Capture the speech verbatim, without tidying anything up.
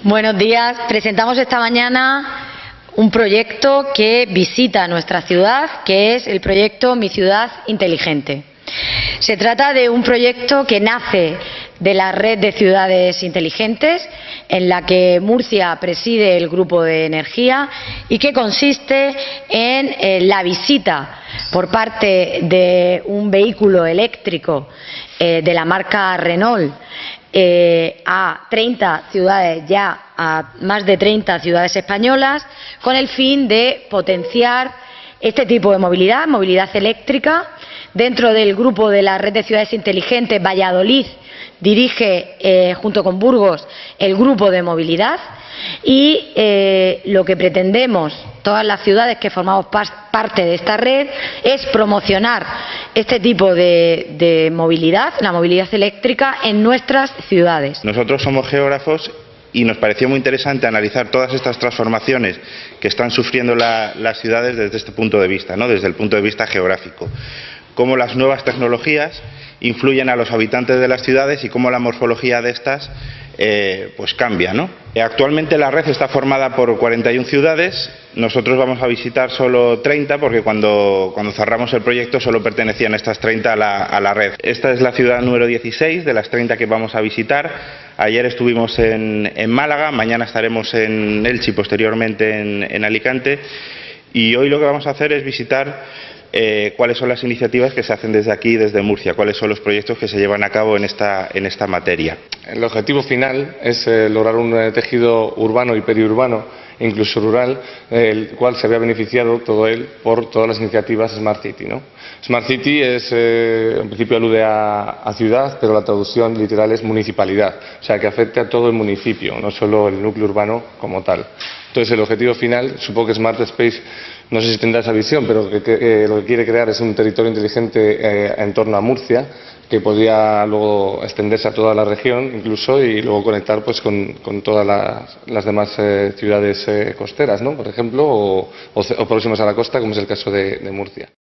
Buenos días. Presentamos esta mañana un proyecto que visita nuestra ciudad, que es el proyecto Mi Ciudad Inteligente. Se trata de un proyecto que nace de la red de ciudades inteligentes, en la que Murcia preside el grupo de energía y que consiste en eh, la visita por parte de un vehículo eléctrico eh, de la marca Renault eh, a treinta ciudades, ya a más de treinta ciudades españolas, con el fin de potenciar este tipo de movilidad, movilidad eléctrica. Dentro del grupo de la red de ciudades inteligentes, Valladolid dirige, eh, junto con Burgos, el grupo de movilidad y eh, lo que pretendemos, todas las ciudades que formamos parte de esta red, es promocionar este tipo de, de movilidad, la movilidad eléctrica, en nuestras ciudades. Nosotros somos geógrafos y nos pareció muy interesante analizar todas estas transformaciones que están sufriendo la, las ciudades desde este punto de vista, ¿no? Desde el punto de vista geográfico. Cómo las nuevas tecnologías influyen a los habitantes de las ciudades y cómo la morfología de estas eh, pues cambia, ¿no? Actualmente la red está formada por cuarenta y una ciudades. Nosotros vamos a visitar solo treinta porque cuando, cuando cerramos el proyecto solo pertenecían estas treinta a la, a la red. Esta es la ciudad número dieciséis de las treinta que vamos a visitar. Ayer estuvimos en, en Málaga, mañana estaremos en Elche y posteriormente en, en Alicante. Y hoy lo que vamos a hacer es visitar Eh, cuáles son las iniciativas que se hacen desde aquí, desde Murcia, cuáles son los proyectos que se llevan a cabo en esta, en esta materia. El objetivo final es eh, lograr un eh, tejido urbano y periurbano, incluso rural, eh, el cual se vea beneficiado todo él por todas las iniciativas Smart City, ¿no? Smart City es, eh, en principio alude a, a ciudad, pero la traducción literal es municipalidad, o sea que afecte a todo el municipio, no solo el núcleo urbano como tal. Entonces el objetivo final, supongo que Smart Space, no sé si tendrá esa visión, pero que, que, eh, lo que quiere crear es un territorio inteligente eh, en torno a Murcia, que podría luego extenderse a toda la región incluso y luego conectar pues con, con todas las, las demás eh, ciudades eh, costeras, ¿no? Por ejemplo, o, o, o próximas a la costa, como es el caso de, de Murcia.